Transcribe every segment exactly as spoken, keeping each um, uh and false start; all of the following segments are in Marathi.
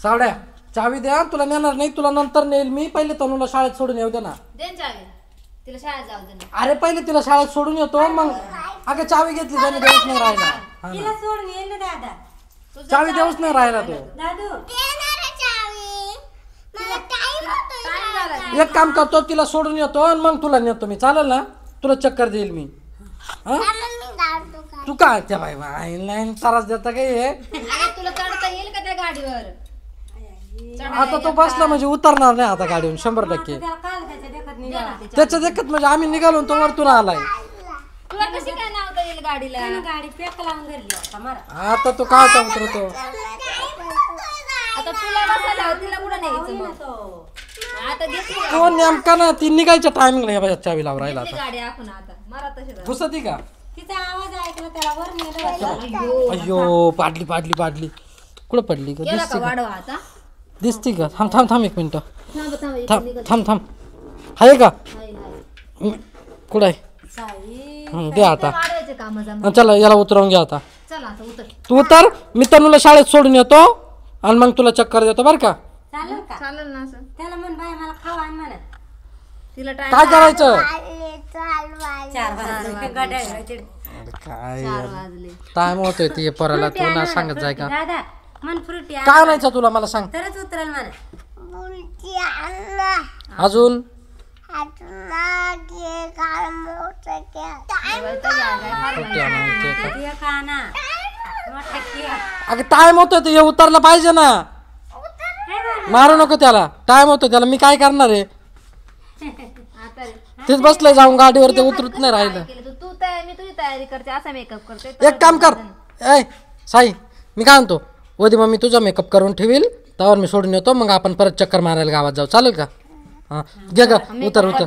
सावड्या चावी द्या, तुला नेणार नाही, तुला नंतर नेईल मी, पहिले तनुला शाळेत सोडून येऊ दे ना. देन चावी तिला शाळेत जाऊ दे. अरे पहिले तिला शाळेत सोडून येतो मग. अगं चावी घेतली त्याने देऊच नाही राहिला. तिला सोडून ये ना दादा. चावी देऊच नाही राहिला तो. दादू एक काम करतो, तिला सोडून येतो आणि मग तुला नेतो मी, चालेल ना? तुला चक्कर देईल मी. तू काय त्या बाई लाईन त्रास देता काय हे? तुला चढता येईल का त्या गाडीवर? आता तो बसला म्हणजे उतरणार नाही आता गाडीवरून शंभर टक्के. त्याच्या देखत म्हणजे आम्ही निघालो तो वरतून आलाय. तुला कशी काय नावता येईल गाडीला? गाडी पेक लावून धरली आता मारा. आता तो काय उतरतो? आता तुला बसायला तिला कुठं न्यायचं मग? आता घेतली तो नेमका ना ती निघायच्या टायमिंगला हे बाई चावी लावून राहिला आता. गाडी आपण आता मारा तशी. घुसती का? तिचा आवाज ऐकला त्याला वर नेलं. अयो पाडली पाडली पाडली. कुठं पडली का? गेला दिसती का का? वाढवा आता? दिसती का? थांब थांब थांब एक मिनिट. थांब थांब एक थांब निघत. थांब थांब. आहे का? हाय, हाय. हं, कुठं आहे? साई हं, दे आता. वाढवायचे काम जमा. हं, चला याला उतरवून घ्या आता. चला आता उतर. तू उतर, मी तनुला शाळेत सोडून येतो आणि मग तुला चक्कर देतो बरं का? चालेल का? चालेल ना असं. त्याला म्हण बाय मला खावा आण म्हणा. तिला टाइम काय करायचं? चार वाजले गाड्या काय चार वाजले. टाइम होतोय ते पोराला, तू ना सांगत जाय का? दादा मन फ्रुटी आण. काय आणायचं तुला मला सांग. तरच उतरेल म्हणा. अजून ते खा ना. मोठा केक. अगं टाइम होतोय ते उतरला पाहिजे ना. मारू नको त्याला, टाइम होतो त्याला. मी काय करणार आहे? आता रे. तेच बसलंय जाऊन गाडीवर, ते उतरत नाही राहिलं. केलं तू- तू तयारी मी तुझी तयारी करते, असा मेकअप करते. एक काम कर, ए साई मी काय म्हणतो, उद्या मग मी तुझा मेकअप करून ठेवील, त्यावर मी सोडून येतो, मग आपण परत चक्कर मारायला गावात जाऊ, चालेल का? हा घे ग, उतर उतर.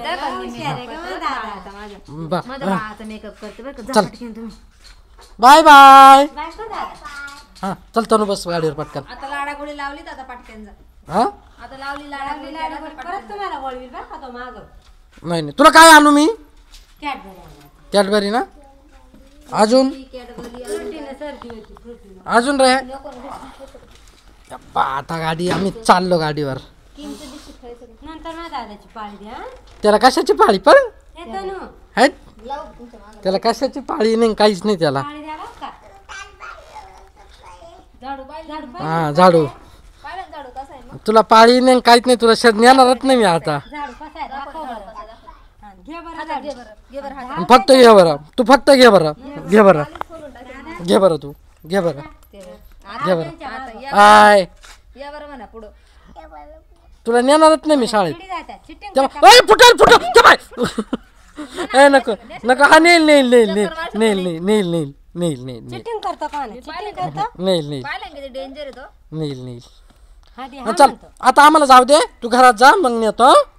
बा- माझ्या भावाचा मेकअप करते बरं का. जा चल. पटकन तुम्ही. Bye bye. बाय को दादा. हा चल तनु बस गाडीवर पटकन. आता लाडागोळी लावली तर आता पटकन जा. हा आता लावली लाडागोळी लाडागोळी परत तुम्हाला वळवील बरं का तो माग. नाही नाही, तुला काय आणू मी? कॅडबरी आणा. कॅडबरी ना? अजून फ्रुटीनं सर्दी होती फ्रुटीनं. अजून रे. बाप्पा, आता गाडी आम्ही चाललो गाडीवर. नंतर ना दादाची पाळी द्या. त्याला कशाची पाळी पण येतो ना. आहेत? त्याला कशाची पाळी नाही, काहीच नाही त्याला. पाळी द्या बरं का. झाडू पाहिजे. झाडू हा झाडू. पाहिलं झाडू कसा आहे मग? तुला पाळी नाही काहीच नाही, तुला शोध नेणारच नाही मी आता. झाडू कसा आहे दाखव बरं. हा, घे बरं आता घे बरं घे बरं हात. फक्त घे बरं, तू फक्त घे बरं, घे बरं, घे बरं, तू घे बरं, घे बरं. आता या आय या बरं म्हणा पुढं. तुला नेणारच नाही मी शाळेत. किती जातात चिटिंग तेव्हा ओय फुटल फुटल ते बाय. ए नको नको, हा नेल नेल नेल नेल नेल नेल नेल नेल नेल नेल नेल चिटिंग करतो का नाही चिटिंग करतो. नेल नेल पाहिलं किती डेंजर आहे तो. नेल नेल. हा दे चल आता आम्हाला जाऊ दे, तू घरात जा, मग नेतो.